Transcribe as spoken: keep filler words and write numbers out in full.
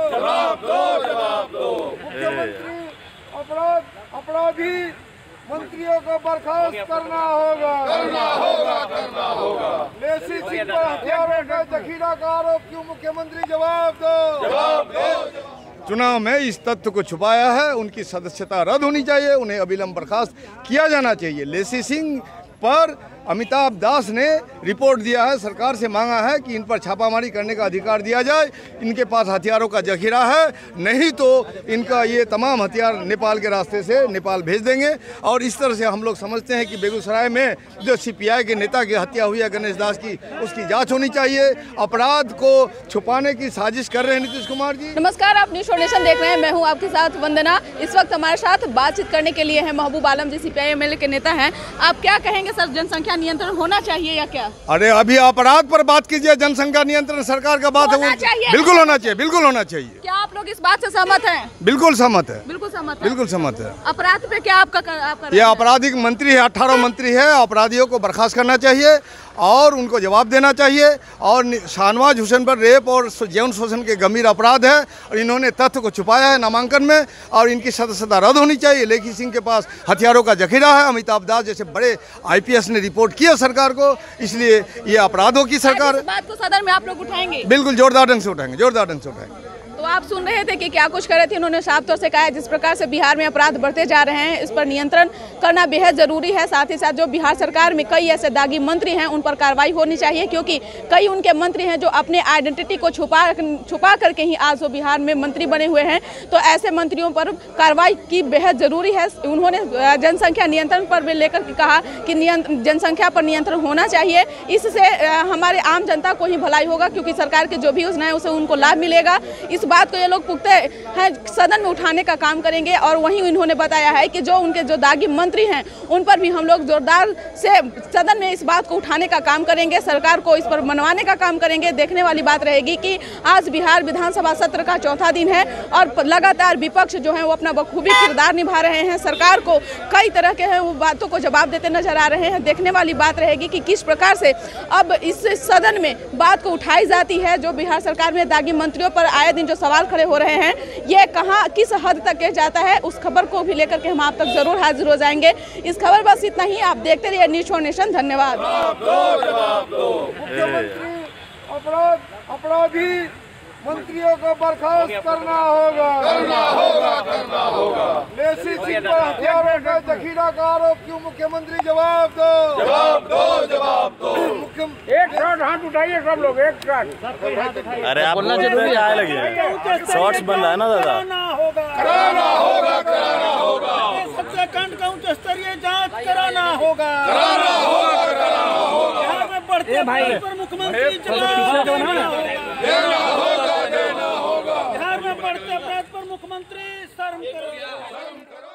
जवाब दो, जवाब दो। मुख्यमंत्री अपराध अपराधी मंत्रियों को बर्खास्त करना होगा, करना होगा, करना होगा। लेसी सिंह पर हथियारों का जखीरा का आरोप क्यों? मुख्यमंत्री जवाब दो, जवाब दो। चुनाव में इस तथ्य को छुपाया है, उनकी सदस्यता रद्द होनी चाहिए, उन्हें अविलंब बर्खास्त किया जाना चाहिए। लेसी सिंह पर अमिताभ दास ने रिपोर्ट दिया है, सरकार से मांगा है कि इन पर छापामारी करने का अधिकार दिया जाए। इनके पास हथियारों का जखीरा है, नहीं तो इनका ये तमाम हथियार नेपाल के रास्ते से नेपाल भेज देंगे। और इस तरह से हम लोग समझते हैं कि बेगूसराय में जो सीपीआई के नेता की हत्या हुई है गणेश दास की, उसकी जाँच होनी चाहिए। अपराध को छुपाने की साजिश कर रहे हैं नीतीश कुमार जी। नमस्कार, आप न्यूज़ नेशन देख रहे हैं, मैं हूं आपके साथ वंदना। इस वक्त हमारे साथ बातचीत करने के लिए है महबूब आलम जी, सीपीआई एमएलए के नेता हैं। आप क्या कहेंगे सर, जनसंख्या नियंत्रण होना चाहिए या क्या? अरे अभी अपराध पर बात कीजिए, जनसंख्या नियंत्रण सरकार का बात है, वो बिल्कुल होना चाहिए, बिल्कुल होना चाहिए। क्या आप लोग इस बात से सहमत हैं? बिल्कुल सहमत है, बिल्कुल सहमत है, बिल्कुल सहमत है। अपराध पे क्या आपका आपका ये आपराधिक मंत्री है, अठारह मंत्री है, अपराधियों को बर्खास्त करना चाहिए और उनको जवाब देना चाहिए। और शाहनवाज हुसैन पर रेप और यौन शोषण के गंभीर अपराध है और इन्होंने तथ्य को छुपाया है नामांकन में, और इनकी सदस्यता रद्द होनी चाहिए। लेखी सिंह के पास हथियारों का जखीरा है, अमिताभ दास जैसे बड़े आईपीएस ने रिपोर्ट किया सरकार को, इसलिए ये अपराधों की सरकार। इस बात को सदन में आप लोग उठाएंगे? बिल्कुल जोरदार ढंग से उठाएंगे, जोरदार ढंग से उठाएंगे। तो आप सुन रहे थे कि क्या कुछ कर रहे थे, उन्होंने साफ तौर से कहा है जिस प्रकार से बिहार में अपराध बढ़ते जा रहे हैं, इस पर नियंत्रण करना बेहद जरूरी है। साथ ही साथ जो बिहार सरकार में कई ऐसे दागी मंत्री हैं, उन पर कार्रवाई होनी चाहिए, क्योंकि कई उनके मंत्री हैं जो अपने आइडेंटिटी को छुपा छुपा करके ही आज वो बिहार में मंत्री बने हुए हैं। तो ऐसे मंत्रियों पर कार्रवाई की बेहद जरूरी है। उन्होंने जनसंख्या नियंत्रण पर भी लेकर के कहा कि जनसंख्या पर नियंत्रण होना चाहिए, इससे हमारे आम जनता को ही भलाई होगा, क्योंकि सरकार के जो भी योजना है उसे उनको लाभ मिलेगा। इस बात को ये लोग पुख्ते हैं सदन में उठाने का काम करेंगे। और वहीं इन्होंने बताया है कि जो उनके जो दागी मंत्री हैं उन पर भी हम लोग जोरदार से सदन में इस बात को उठाने का काम करेंगे, सरकार को इस पर मनवाने का काम करेंगे। देखने वाली बात रहेगी कि आज बिहार विधानसभा सत्र का चौथा दिन है और लगातार विपक्ष जो है वो अपना बखूबी किरदार निभा रहे हैं, सरकार को कई तरह के हैं वो बातों को जवाब देते नजर आ रहे हैं। देखने वाली बात रहेगी कि किस प्रकार से अब इस सदन में बात को उठाई जाती है। जो बिहार सरकार में दागी मंत्रियों पर आए दिन जो सवाल खड़े हो रहे हैं, ये कहां किस हद तक जाता है, उस खबर को भी लेकर के हम आप तक जरूर हाजिर हो जाएंगे। इस खबर बस इतना ही, आप देखते रहिए न्यूज़ नेशन। धन्यवाद। मुख्यमंत्री अपराध अपराधी मंत्रियों को बर्खास्त करना होगा, करना होगा, करना होगा। लेसी सिंह पर हथियारों का जखीरा का आरोप क्यों? मुख्यमंत्री जवाब दो, जवाब दो, जवाब दो। मुख्यमंत्री एक शॉट हाथ उठाइए सब लोग, एक शॉट। अरे आप बोलना जरूरी आए लगे, शॉर्ट्स बन रहा है ना दादा। कराना होगा, कराना होगा। सत्याकांड का उच्च स्तरीय जांच कराना होगा, कराना होगा, कराना होगा। बिहार में बढ़ते अपराध पर मुख्यमंत्री जवाब देना होगा, देना होगा, देना होगा। बिहार में बढ़ते अपराध पर मुख्यमंत्री शर्म करो।